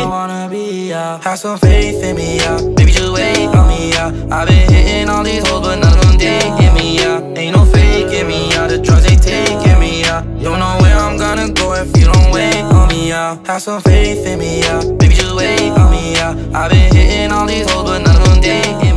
I wanna be, yeah. Have some faith in me, yeah. Baby, just wait on me, yeah. I've been hitting all these hoes, but none of them digging me, yeah. Ain't no faking me, yeah. The drugs they taking me, yeah. Don't know where I'm gonna go if you don't wait on me, yeah. Have some faith in me, yeah. Baby, just wait on me, yeah. I've been hitting all these hoes, but none of them digging me, yeah.